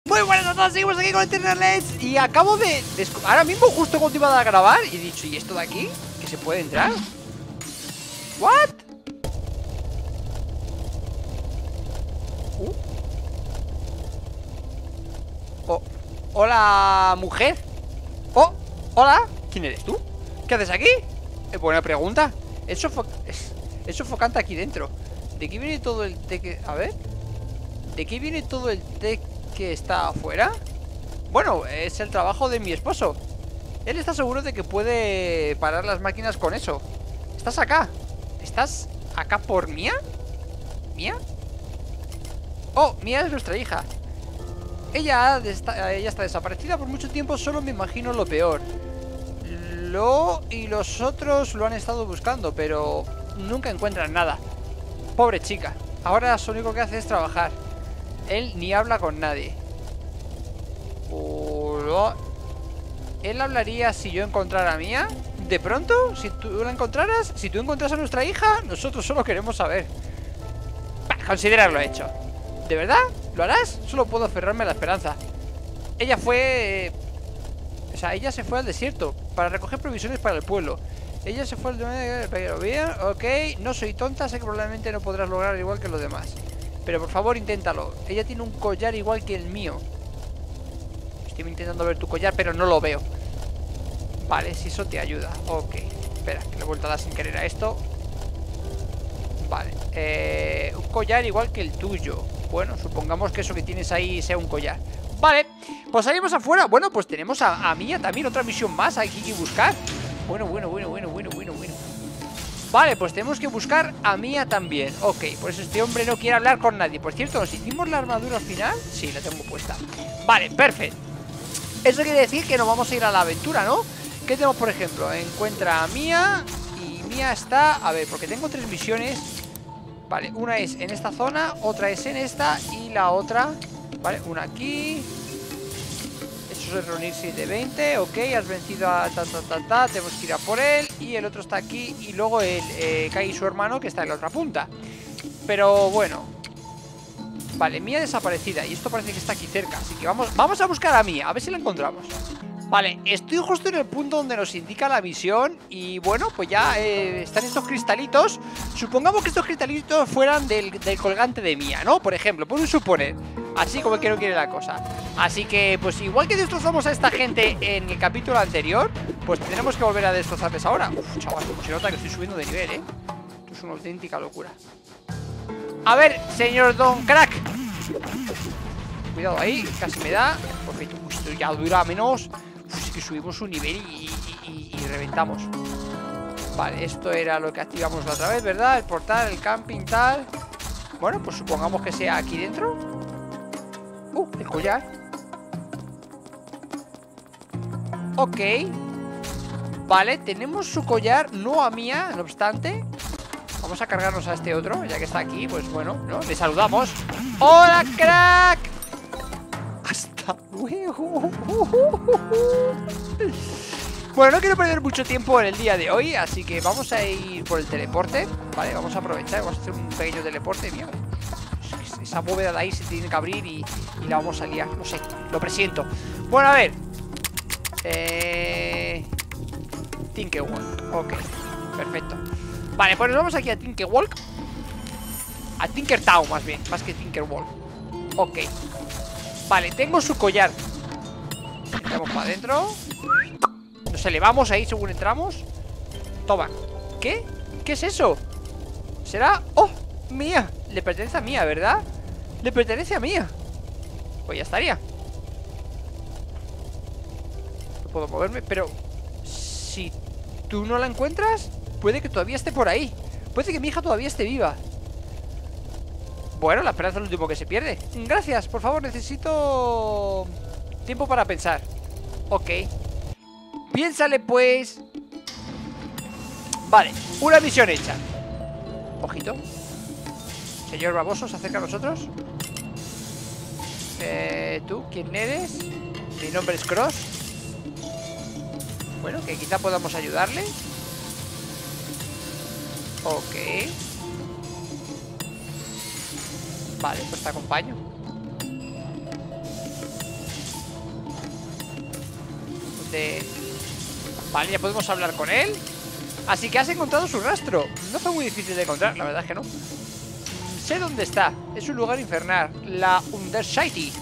Muy buenas a todos, seguimos aquí con Eternal y acabo de ahora mismo justo cuando iba a grabar y he dicho, ¿y esto de aquí? ¿Que se puede entrar? ¿What? Oh, hola, mujer. Oh, hola. ¿Quién eres tú? ¿Qué haces aquí? Buena pregunta. Es sofocante aquí dentro. ¿De qué viene todo el té que... A ver. ¿De qué viene todo el té que está afuera? Bueno, es el trabajo de mi esposo. Él está seguro de que puede parar las máquinas con eso. ¿Estás acá? ¿Estás acá por Mía? ¿Mía? Oh, Mía es nuestra hija. Ella está desaparecida por mucho tiempo. Solo me imagino lo peor. Y los otros lo han estado buscando, pero nunca encuentran nada. Pobre chica. Ahora lo único que hace es trabajar. Él ni habla con nadie. Él hablaría si yo encontrara a Mía. De pronto, si tú la encontraras, si tú encontras a nuestra hija, nosotros solo queremos saber. Considerarlo hecho. ¿De verdad? ¿Lo harás? Solo puedo aferrarme a la esperanza. Ella fue... ella se fue al desierto para recoger provisiones para el pueblo. Ella se fue al... Pero bien, ok. No soy tonta, sé que probablemente no podrás lograr igual que los demás. Pero por favor, inténtalo. Ella tiene un collar igual que el mío. Estoy intentando ver tu collar, pero no lo veo. Vale, si eso te ayuda. Ok. Espera, que le he vuelto a dar sin querer a esto. Vale. Un collar igual que el tuyo. Bueno, supongamos que eso que tienes ahí sea un collar. Vale, pues salimos afuera. Bueno, pues tenemos a Mía también. Otra misión más aquí que buscar. Bueno. Vale, pues tenemos que buscar a Mía también. Ok, por eso este hombre no quiere hablar con nadie. Por cierto, ¿nos hicimos la armadura al final? Sí, la tengo puesta. Vale, perfecto. Eso quiere decir que nos vamos a ir a la aventura, ¿no? ¿Qué tenemos, por ejemplo? Encuentra a Mía. Y Mía está... A ver, porque tengo 3 misiones. Vale, una es en esta zona, otra es en esta y la otra... Vale, una aquí. Eso es reunir 720. Ok, has vencido a tenemos que ir a por él. Y el otro está aquí. Y luego el Kai y su hermano, que está en la otra punta. Pero bueno. Vale, Mía desaparecida. Y esto parece que está aquí cerca. Así que vamos a buscar a Mía, a ver si la encontramos. Vale, estoy justo en el punto donde nos indica la misión. Y bueno, pues ya están estos cristalitos. Supongamos que estos cristalitos fueran del colgante de Mía, ¿no? Por ejemplo, por un suponer. Así como el que no quiere la cosa. Así que, pues igual que destrozamos a esta gente en el capítulo anterior, pues tendremos que volver a destrozarles ahora. Uf, chaval, como se nota que estoy subiendo de nivel, ¿eh? Esto es una auténtica locura. A ver, señor Don Crack. Cuidado ahí, casi me da. Perfecto, esto ya dura menos. Uf, es que subimos un nivel y reventamos. Vale, esto era lo que activamos la otra vez, ¿verdad? El portal, el camping, tal. Bueno, pues supongamos que sea aquí dentro. El collar. Ok. Vale, tenemos su collar. No a Mía, no obstante. Vamos a cargarnos a este otro, ya que está aquí. Pues bueno, ¿no? Le saludamos. ¡Hola, crack! Hasta luego. Bueno, no quiero perder mucho tiempo en el día de hoy, así que vamos a ir por el teleporte. Vale, vamos a aprovechar. Vamos a hacer un pequeño teleporte. Mira, esa bóveda de ahí se tiene que abrir y la vamos a liar. No sé, lo presiento. Bueno, a ver. Tinkerwalk. Ok, perfecto. Vale, pues nos vamos aquí a Tinkerwalk. A Tinkertown más bien, más que Tinkerwalk. Ok. Vale, tengo su collar. Vamos para adentro. Nos elevamos ahí según entramos. Toma. ¿Qué? ¿Qué es eso? ¿Será? ¡Oh! Mía. Le pertenece a Mía, ¿verdad? Le pertenece a Mía. Pues ya estaría. No puedo moverme, pero si tú no la encuentras, puede que todavía esté por ahí. Puede que mi hija todavía esté viva. Bueno, la esperanza es lo último que se pierde. Gracias, por favor, necesito tiempo para pensar. Ok. Piénsale, pues. Vale, una misión hecha. Ojito. Señor baboso, ¿se acerca a nosotros? ¿Tú? ¿Quién eres? Mi nombre es Cross. Bueno, que quizá podamos ayudarle. Ok. Vale, pues te acompaño. de... Vale, ya podemos hablar con él. Así que has encontrado su rastro. No fue muy difícil de encontrar, la verdad es que no. Sé dónde está. Es un lugar infernal. La Undercity.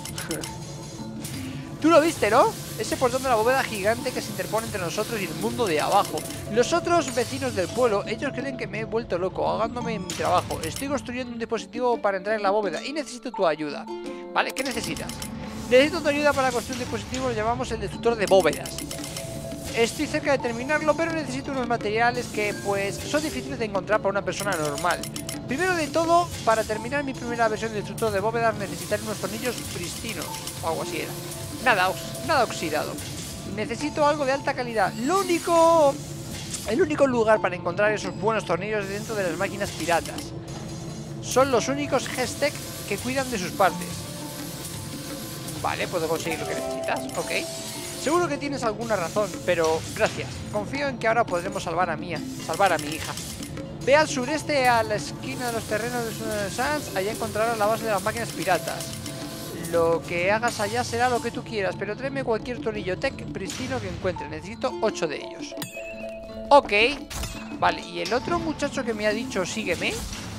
Tú lo viste, ¿no? Ese portón de la bóveda gigante que se interpone entre nosotros y el mundo de abajo. Los otros vecinos del pueblo, ellos creen que me he vuelto loco, ahogándome en mi trabajo. Estoy construyendo un dispositivo para entrar en la bóveda y necesito tu ayuda. ¿Vale? ¿Qué necesitas? Necesito tu ayuda para construir un dispositivo, lo llamamos el destructor de bóvedas. Estoy cerca de terminarlo, pero necesito unos materiales que, pues, son difíciles de encontrar para una persona normal. Primero de todo, para terminar mi primera versión de destructor de bóvedas necesitaré unos tornillos pristinos, o algo así era. Nada oxidado. Necesito algo de alta calidad. El único lugar para encontrar esos buenos tornillos es dentro de las máquinas piratas. Son los únicos Hextech que cuidan de sus partes. Vale, puedo conseguir lo que necesitas, ok. Seguro que tienes alguna razón, pero gracias. Confío en que ahora podremos salvar a mi hija. Ve al sureste a la esquina de los terrenos de Sans. Allá encontrarás la base de las máquinas piratas. Lo que hagas allá será lo que tú quieras, pero tráeme cualquier tornillo tech pristino que encuentre. Necesito 8 de ellos. Ok. Vale, y el otro muchacho que me ha dicho sígueme.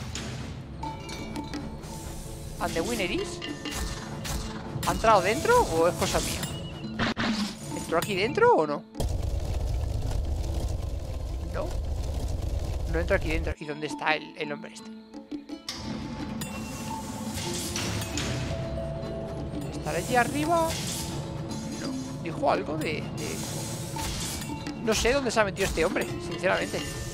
¿And the winner is? ¿Ha entrado dentro o es cosa mía? ¿Entró aquí dentro o no? No. No entro aquí dentro. ¿Y dónde está el hombre este? ¿Estará allí arriba? No. Dijo algo de... No sé dónde se ha metido este hombre, sinceramente.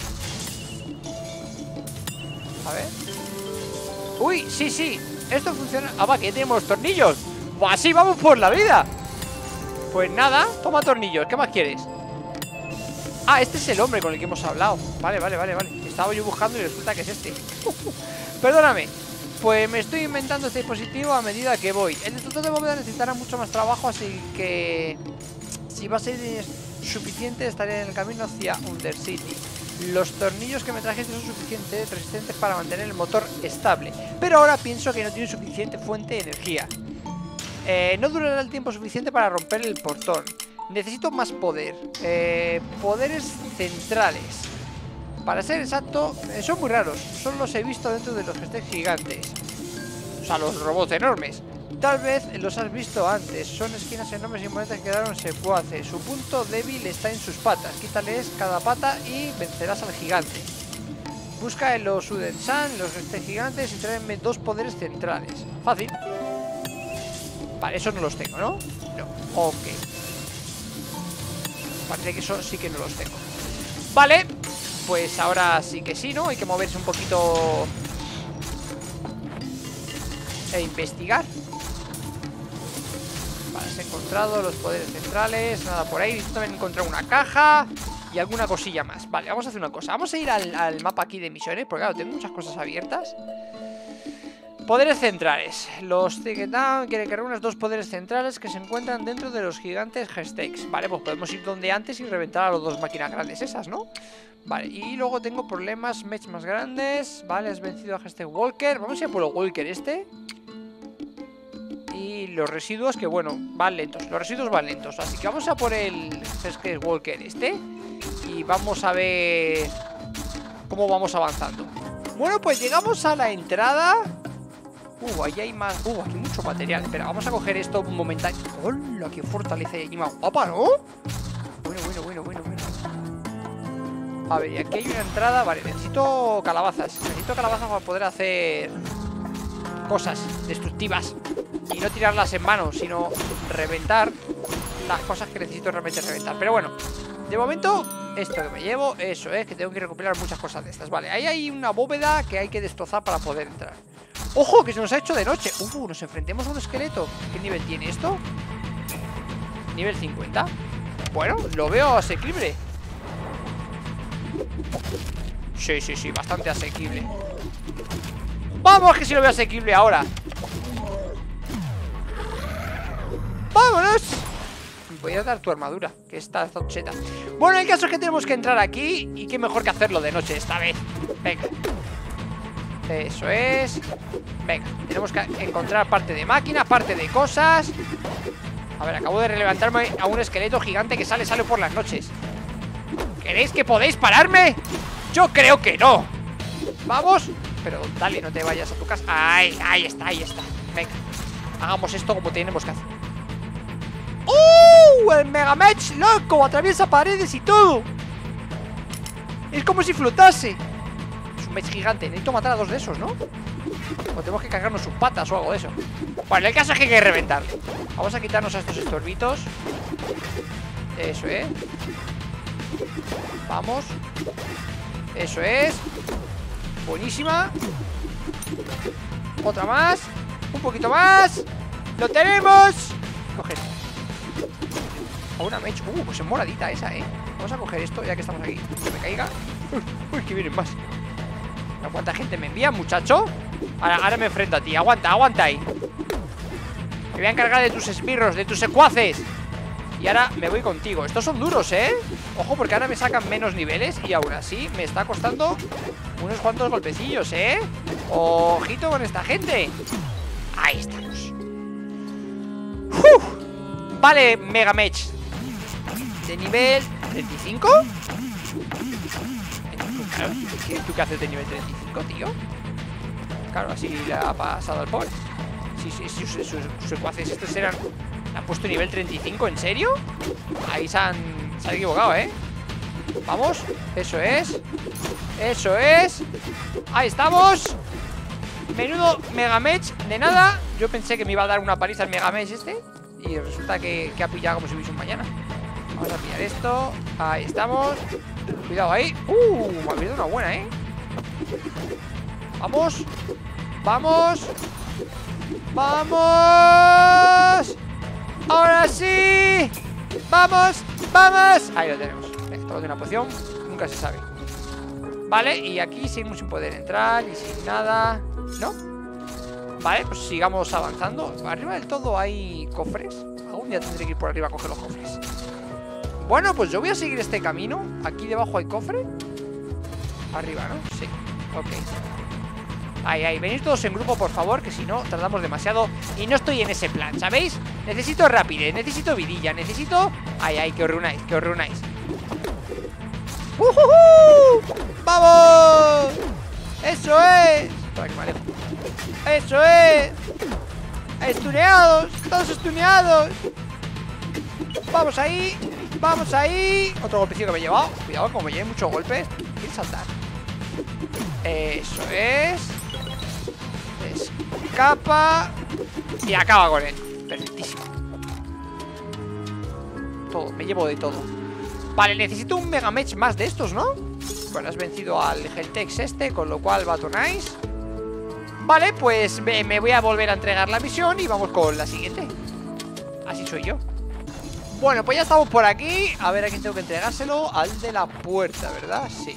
A ver. ¡Uy! Sí, sí. Esto funciona. Ah, va, que ya tenemos tornillos. ¡Así vamos por la vida! Pues nada, toma tornillos. ¿Qué más quieres? Ah, este es el hombre con el que hemos hablado. Vale. Estaba yo buscando y resulta que es este. Perdóname. Pues me estoy inventando este dispositivo a medida que voy. El destructor de bóveda necesitará mucho más trabajo, así que... si va a ser suficiente, estaré en el camino hacia Undercity. Los tornillos que me trajiste son suficientes resistentes para mantener el motor estable, pero ahora pienso que no tiene suficiente fuente de energía. No durará el tiempo suficiente para romper el portón. Necesito más poder. Poderes centrales. Para ser exacto, son muy raros. Solo los he visto dentro de los Hextech gigantes. O sea, los robots enormes. Tal vez los has visto antes. Son esquinas enormes y monedas que quedaron secuaces. Su punto débil está en sus patas. Quítales cada pata y vencerás al gigante. Busca en los Udensan, los Hextech gigantes, y tráeme 2 poderes centrales. Fácil. Vale, esos no los tengo, ¿no? No, ok. Parece que esos sí que no los tengo. Vale, pues ahora sí que sí, ¿no? Hay que moverse un poquito e investigar. Vale, has encontrado los poderes centrales. Nada por ahí, necesito también encontrar una caja y alguna cosilla más. Vale, vamos a hacer una cosa. Vamos a ir al mapa aquí de misiones, porque claro, tengo muchas cosas abiertas. Poderes centrales. Los Tigetan quieren que reúnas 2 poderes centrales que se encuentran dentro de los gigantes Hextech. Vale, pues podemos ir donde antes y reventar a las 2 máquinas grandes esas, ¿no? Vale, y luego tengo problemas mech más grandes. Vale, has vencido a Hextech Walker. Vamos a ir por el Walker este. Y los residuos que, bueno, van lentos. Los residuos van lentos. Así que vamos a por el Hextech Walker este. Y vamos a ver cómo vamos avanzando. Bueno, pues llegamos a la entrada. Ahí hay más. Aquí hay mucho material. Espera, vamos a coger esto un momentáneo. ¡Hola! ¡Qué fortaleza! Y más guapa, ¿no? Bueno. A ver, y aquí hay una entrada. Vale, necesito calabazas. Necesito calabazas para poder hacer cosas destructivas. Y no tirarlas en mano, sino reventar las cosas que necesito realmente reventar. Pero bueno, de momento, esto que me llevo, eso es, que tengo que recuperar muchas cosas de estas. Vale, ahí hay una bóveda que hay que destrozar para poder entrar. ¡Ojo! Que se nos ha hecho de noche. Nos enfrentemos a un esqueleto. ¿Qué nivel tiene esto? Nivel 50. Bueno, lo veo asequible. Sí, bastante asequible. ¡Vamos! Que si lo veo asequible ahora. ¡Vámonos! Voy a dar tu armadura, que está cheta. Bueno, el caso es que tenemos que entrar aquí. Y qué mejor que hacerlo de noche esta vez. Venga. Eso es. Venga, tenemos que encontrar parte de máquina, parte de cosas. A ver, acabo de levantarme a un esqueleto gigante que sale por las noches. ¿Queréis que podéis pararme? Yo creo que no. Vamos. Pero dale, no te vayas a tu casa. Ahí está. Venga, hagamos esto como tenemos que hacer. El Megamech, loco, atraviesa paredes y todo. Es como si flotase. Es un mech gigante, necesito matar a 2 de esos, ¿no? O tenemos que cargarnos sus patas o algo de eso. Bueno, el caso es que hay que reventarle. Vamos a quitarnos a estos estorbitos. Eso es. Vamos. Eso es. Buenísima. Otra más. Un poquito más. ¡Lo tenemos! Coge esto. A una mech. Pues es moradita esa, Vamos a coger esto ya que estamos aquí. Que me caiga. Uy, que vienen más. ¿Cuánta gente me envía, muchacho? Ahora me enfrento a ti. Aguanta ahí. Me voy a encargar de tus esbirros, de tus secuaces. Y ahora me voy contigo. Estos son duros, Ojo, porque ahora me sacan menos niveles y aún así me está costando unos cuantos golpecillos, Ojito con esta gente. Ahí estamos. Vale, Megamech. De nivel 35. Claro, ¿tú qué haces de nivel 35, tío? Claro, así le ha pasado al pobre. Sí, sus secuaces estos eran... ¿Han puesto nivel 35? ¿En serio? Ahí se han equivocado, Vamos, eso es. Ahí estamos. Menudo Megamech, de nada. Yo pensé que me iba a dar una paliza el Megamech este. Y resulta que ha pillado como si hubiese un mañana. Vamos a pillar esto. Ahí estamos. Cuidado ahí. Me ha pillado una buena, Vamos. Ahora sí. Vamos. Ahí lo tenemos. Esto de una poción, nunca se sabe. Vale, y aquí seguimos sin poder entrar y sin nada. ¿No? Vale, pues sigamos avanzando. Arriba del todo hay cofres. Algún día tendré que ir por arriba a coger los cofres. Bueno, pues yo voy a seguir este camino. Aquí debajo hay cofre. Arriba, ¿no? Sí, ok. Ahí, venid todos en grupo, por favor, que si no, tardamos demasiado. Y no estoy en ese plan, ¿sabéis? Necesito rapidez, necesito vidilla, necesito... Ay, que os reunáis, ¡Vamos! ¡Eso es! Para que me alejo. ¡Eso es! ¡Estuneados! ¡Todos estuneados! ¡Vamos ahí! Otro golpecillo que me he llevado. Cuidado, como me lleve muchos golpes. Quiero saltar. Eso es. Escapa. Y acaba con él. Perfectísimo. Todo, me llevo de todo. Vale, necesito un Megamech más de estos, ¿no? Bueno, has vencido al Heltex este, con lo cual va to nice. Vale, pues me voy a volver a entregar la misión y vamos con la siguiente. Así soy yo. Bueno, pues ya estamos por aquí. A ver a quién tengo que entregárselo. Al de la puerta, ¿verdad? Sí.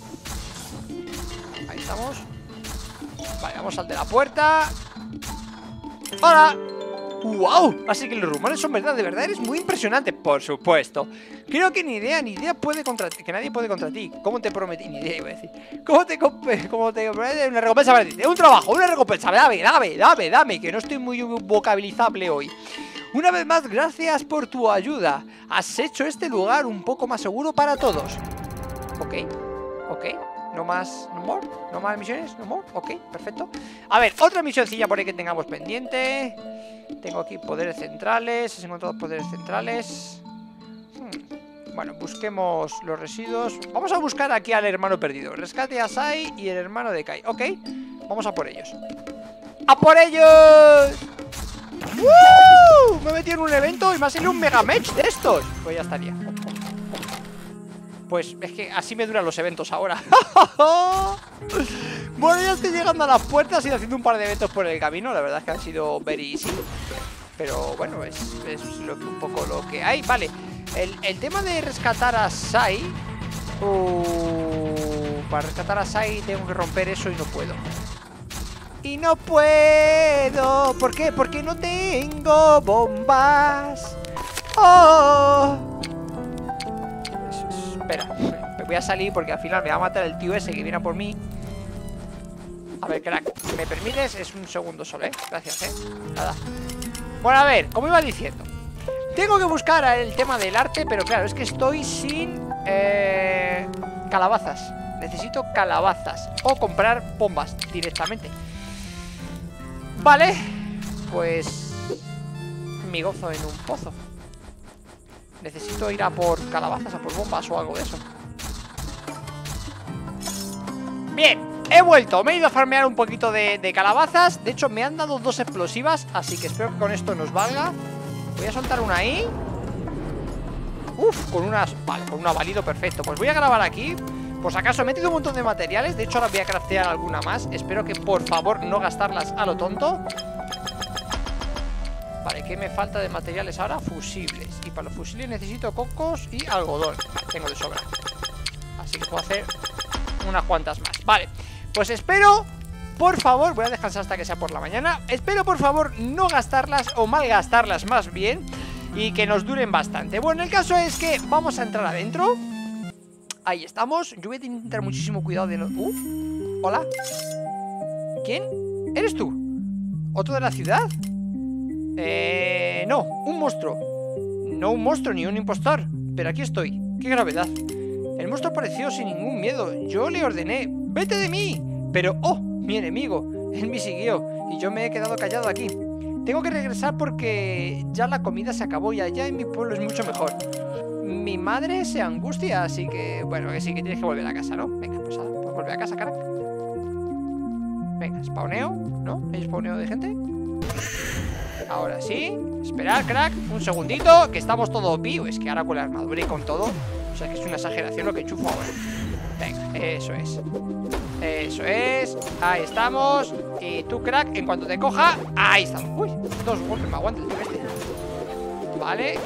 Ahí estamos. Vale, vamos al de la puerta. ¡Hola! ¡Wow! Así que los rumores son verdad, de verdad eres muy impresionante. Por supuesto. Creo que ni idea puede contra ti. Que nadie puede contra ti. ¿Cómo te prometí? Ni idea iba a decir. ¿Cómo te prometí una recompensa para ti? Un trabajo, una recompensa. Dame, que no estoy muy vocabilizable hoy. Una vez más, gracias por tu ayuda. Has hecho este lugar un poco más seguro para todos. Ok. No más, no más misiones, no more. Ok, perfecto. A ver, otra misioncilla por ahí que tengamos pendiente. Tengo aquí poderes centrales. Has encontrado poderes centrales. Bueno, busquemos los residuos. Vamos a buscar aquí al hermano perdido. Rescate a Sai y el hermano de Kai. Ok, vamos a por ellos. ¡A por ellos! ¡Woo! Me he metido en un evento y me ha salido un Megamech de estos. Pues ya estaría. Pues es que así me duran los eventos ahora. Bueno, ya estoy llegando a las puertas y haciendo un par de eventos por el camino. La verdad es que han sido very easy. Pero bueno, es un poco lo que hay. Vale, el tema de rescatar a Sai. Para rescatar a Sai tengo que romper eso y no puedo. ¿Por qué? Porque no tengo bombas. Espera, me voy a salir porque al final me va a matar el tío ese que viene a por mí. A ver, crack, ¿me permites? Es un segundo solo, Gracias, Nada. Bueno, a ver, como iba diciendo, Tengo que buscar el tema del arte, pero claro, es que estoy sin calabazas. Necesito calabazas o comprar bombas directamente. Vale, pues mi gozo en un pozo. Necesito ir a por calabazas, a por bombas o algo de eso. Bien, he vuelto, me he ido a farmear un poquito de calabazas. De hecho, me han dado 2 explosivas, así que espero que con esto nos valga. Voy a soltar una ahí. Uf, con unas... Vale, con una válido, perfecto. Pues voy a grabar aquí. Por si acaso he metido un montón de materiales. De hecho, ahora voy a craftear alguna más. Espero que, por favor, no gastarlas a lo tonto. Vale, ¿qué me falta de materiales ahora? Fusibles. Y para los fusibles necesito cocos y algodón. Vale, tengo de sobra. Así que puedo hacer unas cuantas más. Vale, pues espero, por favor, voy a descansar hasta que sea por la mañana. Espero, por favor, no gastarlas o malgastarlas más bien, y que nos duren bastante. Bueno, el caso es que vamos a entrar adentro. Ahí estamos. Yo voy a tener muchísimo cuidado de no... Hola. ¿Quién? ¿Eres tú? ¿Otro de la ciudad? No, un monstruo. No un monstruo ni un impostor, pero aquí estoy. ¡Qué gravedad! El monstruo apareció sin ningún miedo. Yo le ordené: ¡vete de mí! Pero, ¡oh! Mi enemigo. Él me siguió y yo me he quedado callado aquí. Tengo que regresar porque ya la comida se acabó y allá en mi pueblo es mucho mejor. Mi madre se angustia, así que... Bueno, que sí, que tienes que volver a casa, ¿no? Venga, pues volver a casa, cara. Venga, spawneo, ¿no? ¿Hay spawneo de gente? Ahora sí. Esperar, crack, un segundito, que estamos todo vivo. Es que ahora con la armadura y con todo, o sea, que es una exageración lo que enchufo ahora. Venga, eso es. Eso es. Ahí estamos. Y tú, crack, en cuanto te coja, ahí estamos. Uy, 2 golpes me aguanta el tío este. Vale.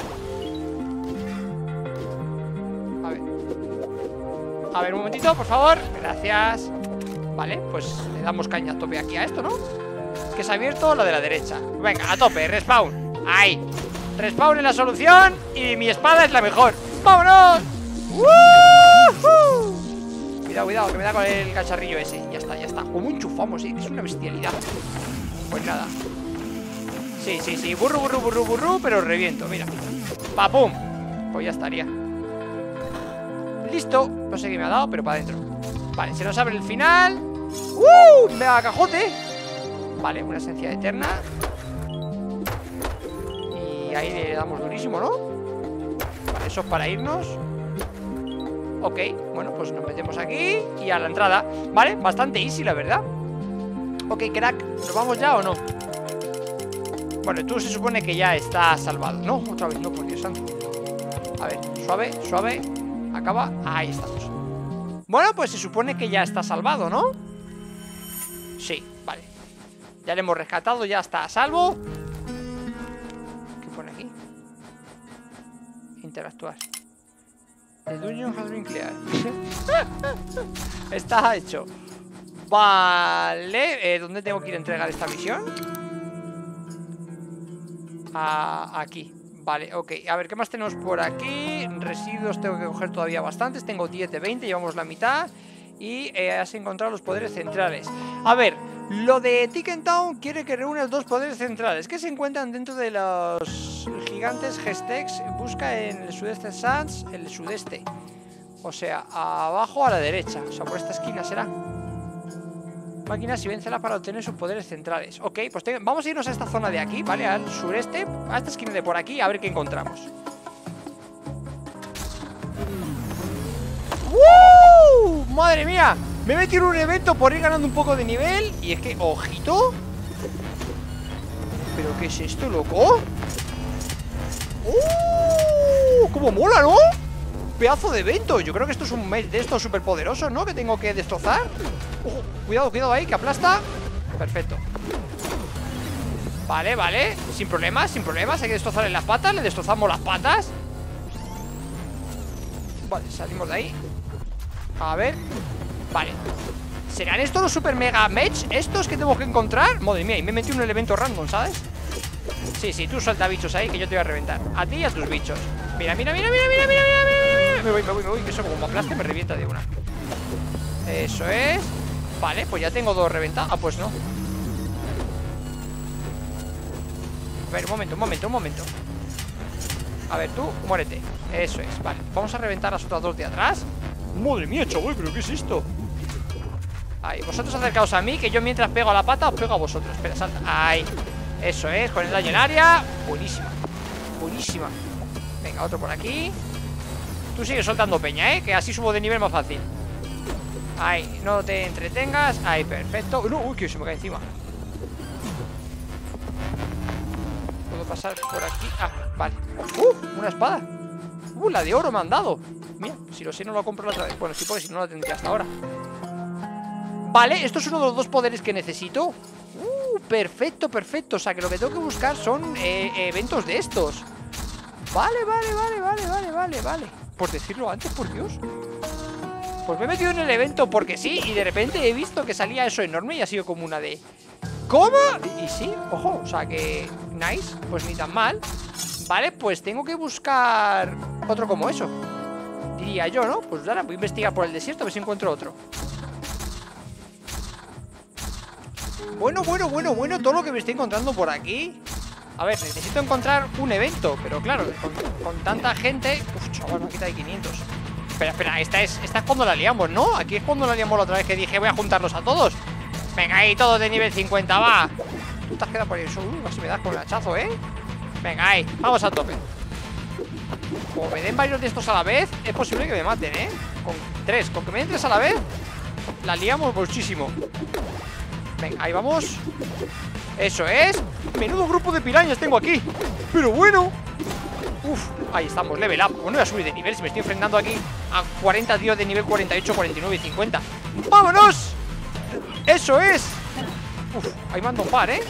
A ver, un momentito, por favor. Gracias. Vale, pues le damos caña a tope aquí a esto, ¿no? Que se ha abierto la de la derecha. Venga, a tope, respawn. Ahí. Respawn es la solución y mi espada es la mejor. ¡Vámonos! ¡Woohoo! Cuidado, cuidado, que me da con el cacharrillo ese. Ya está, ya está. Como enchufamos, ¿eh? Es una bestialidad. Pues nada. Sí, sí, sí. Burru, burru, burru, burru. Pero reviento, mira. ¡Papum! Pues ya estaría. Listo. No sé qué me ha dado, pero para adentro. Vale, se nos abre el final. ¡Me da cajote! Vale, una esencia eterna. Y ahí le damos durísimo, ¿no? Vale, eso es para irnos. Ok, bueno, pues nos metemos aquí y a la entrada. Vale, bastante easy, la verdad. Ok, crack, ¿nos vamos ya o no? Bueno, tú se supone que ya está salvado. No, otra vez no, por Dios santo. A ver, suave, suave. Acaba, ahí estamos. Bueno, pues se supone que ya está salvado, ¿no? Sí, vale. Ya le hemos rescatado, ya está a salvo. ¿Qué pone aquí? Interactuar. The dungeon has been cleared. Está hecho. Vale, ¿dónde tengo que ir a entregar esta misión? Aquí. Vale, ok, a ver, ¿qué más tenemos por aquí? Residuos tengo que coger todavía bastantes. Tengo 10 de 20, llevamos la mitad. Y has encontrado los poderes centrales. A ver, lo de Ticken Town quiere que reúnas 2 poderes centrales que se encuentran dentro de los gigantes Gestex. Busca en el sudeste Sans, el sudeste. O sea, abajo a la derecha. O sea, por esta esquina será. Máquinas y véncela para obtener sus poderes centrales. Ok, pues vamos a irnos a esta zona de aquí, ¿vale? Al sureste, a esta esquina de por aquí, a ver qué encontramos. ¡Madre mía! Me he metido en un evento por ir ganando un poco de nivel. Y es que, ojito. ¿Pero qué es esto, loco? ¡Cómo mola!, ¿no? Pedazo de evento. Yo creo que esto es un mes de estos súper poderosos, ¿no? Que tengo que destrozar. Cuidado, cuidado ahí, que aplasta. Perfecto. Vale, vale, sin problemas, sin problemas. Hay que destrozarle las patas, le destrozamos las patas. Vale, salimos de ahí. A ver. Vale. ¿Serán estos los super mega mech? ¿Estos que tengo que encontrar? Madre mía, y me he metido en un elemento random, ¿sabes? Sí, sí, tú suelta bichos ahí, que yo te voy a reventar. A ti y a tus bichos. Mira, mira, mira, mira, mira, mira, mira. Me voy, que eso como me aplaste me revienta de una. Eso es. Vale, pues ya tengo 2 reventados. Ah, pues no. A ver, un momento. A ver, tú, muérete. Eso es, vale. Vamos a reventar las otras dos de atrás. Madre mía, chaval, ¿pero qué es esto? Ahí, vosotros acercaos a mí, que yo mientras pego a la pata os pego a vosotros. Espera, salta. Ahí. Eso es, con el daño en área. Buenísima. Buenísima. Venga, otro por aquí. Tú sigues soltando peña, que así subo de nivel más fácil. Ahí, no te entretengas. Ahí, perfecto. No, uy, que se me cae encima. ¿Puedo pasar por aquí? Ah, vale. Una espada. La de oro me han dado. Mira, si lo sé no lo compro la otra vez. Bueno, sí, porque si no la tendría hasta ahora. Vale, esto es uno de los dos poderes que necesito. Perfecto, perfecto. O sea, que lo que tengo que buscar son eventos de estos. Vale. Por decirlo antes, por Dios. Pues me he metido en el evento porque sí. Y de repente he visto que salía eso enorme y ha sido como una de... ¿Cómo? Y sí, ojo, o sea que... Nice, pues ni tan mal. Vale, pues tengo que buscar otro como eso, diría yo, ¿no? Pues ahora voy a investigar por el desierto a ver si encuentro otro. Bueno, todo lo que me estoy encontrando por aquí. A ver, necesito encontrar un evento, pero claro, con tanta gente... Uf, chaval, me ha quitado de 500. Espera, esta es cuando la liamos, ¿no? Aquí es cuando la liamos la otra vez que dije voy a juntarlos a todos. Venga, ahí, todos de nivel 50, va. Tú te has quedado por eso, casi me das con el hachazo, ¿eh? Venga, ahí, vamos a tope. Como me den varios de estos a la vez, es posible que me maten, ¿eh? Con que me den 3 a la vez, la liamos muchísimo. Venga, ahí vamos. Eso es. Menudo grupo de pirañas tengo aquí. Pero bueno. Uf, ahí estamos, level up. Bueno, voy a subir de nivel si me estoy enfrentando aquí a 40 tíos de nivel 48, 49 y 50. ¡Vámonos! Eso es. Uf, ahí mando un par, ¿eh?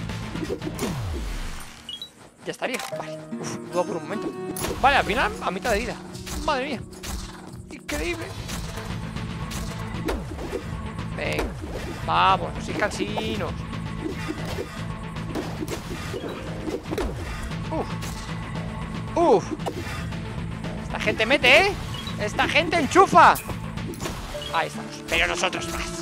Ya estaría, vale. Uf, dudo por un momento. Vale, al final a mitad de vida. Madre mía, increíble. Venga, vamos, no sois cansinos. Uf. Esta gente mete, ¿eh? Esta gente enchufa. Ahí estamos, pero nosotros más.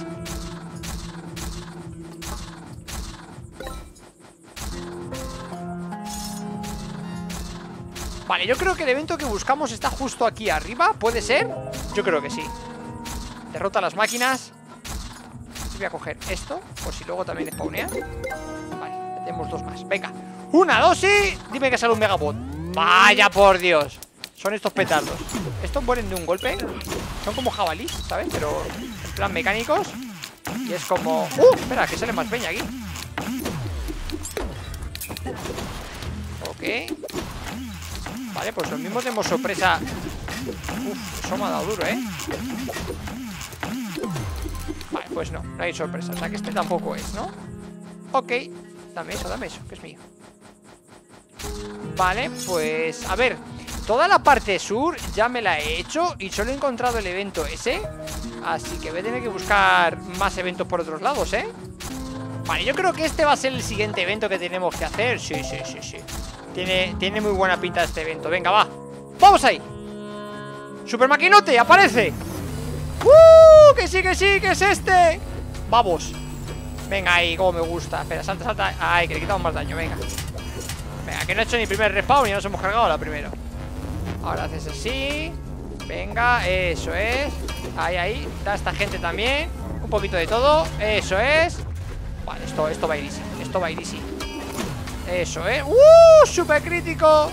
Vale, yo creo que el evento que buscamos está justo aquí arriba. ¿Puede ser? Yo creo que sí. Derrota a las máquinas. Voy a coger esto, por si luego también spawnea. Vale, tenemos dos más. Venga, 1, 2 y... Dime que sale un megabot. Vaya por Dios. Son estos petardos. Estos mueren de un golpe. Son como jabalís, ¿sabes? Pero en plan mecánicos. Y es como... espera, que sale más peña aquí. Ok. Vale, pues los mismos tenemos sorpresa. Eso me ha dado duro, ¿eh? Vale, pues no hay sorpresa. O sea que este tampoco es, ¿no? Ok, dame eso, que es mío. Vale, pues a ver, toda la parte sur ya me la he hecho y solo he encontrado el evento ese. Así que voy a tener que buscar más eventos por otros lados, ¿eh? Vale, yo creo que este va a ser el siguiente evento que tenemos que hacer. Sí. Tiene muy buena pinta este evento. Venga, va, ¡vamos ahí! ¡Super maquinote! ¡Aparece! ¡Que sí, que es este! ¡Vamos! Venga, ahí, como me gusta. Espera, salta. Ay, que le quitamos más daño, venga. Venga, que no he hecho ni primer respawn y ya nos hemos cargado la primera. Ahora haces así. Venga, eso es. Ahí, da a esta gente también. Un poquito de todo, eso es. Vale, esto va a ir easy. Esto va a ir easy. Eso es. ¡Súper crítico!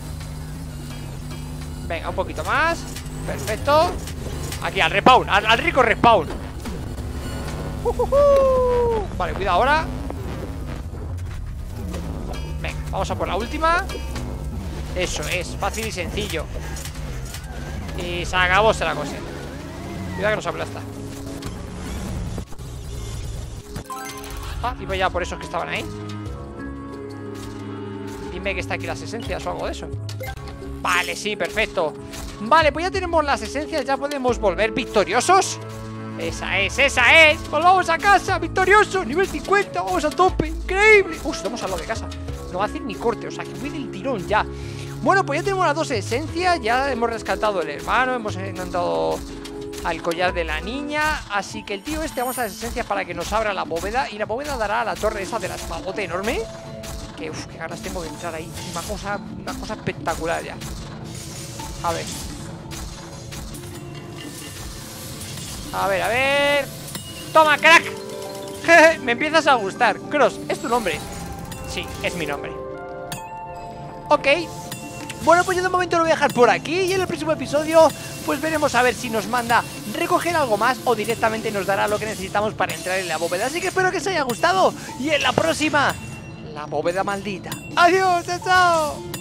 Venga, un poquito más. Perfecto. Aquí, al respawn, al rico respawn. Vale, cuidado ahora. Venga, vamos a por la última. Eso es, fácil y sencillo. Y se acabó la cosa. Cuidado que nos aplasta. Iba ya por esos que estaban ahí. Dime que está aquí las esencias o algo de eso. Vale, sí, perfecto. Vale, pues ya tenemos las esencias. Ya podemos volver victoriosos. Esa es. Volvamos a casa, victoriosos. Nivel 50, vamos a tope, increíble. Estamos al lado de casa. No va a hacer ni corte, o sea que voy del tirón ya. Bueno, pues ya tenemos las dos esencias. Ya hemos rescatado el hermano. Hemos encontrado al collar de la niña. Así que el tío vamos a las esencias para que nos abra la bóveda. Y la bóveda dará a la torre esa de la espadote enorme. Que, qué ganas tengo de entrar ahí. Una cosa espectacular ya. A ver. A ver, a ver. ¡Toma, crack! Me empiezas a gustar. Cross, ¿es tu nombre? Sí, es mi nombre. Ok. Bueno, pues yo de momento lo voy a dejar por aquí. Y en el próximo episodio pues veremos a ver si nos manda recoger algo más o directamente nos dará lo que necesitamos para entrar en la bóveda. Así que espero que os haya gustado. Y en la próxima, la bóveda maldita. ¡Adiós! ¡Chao, chao!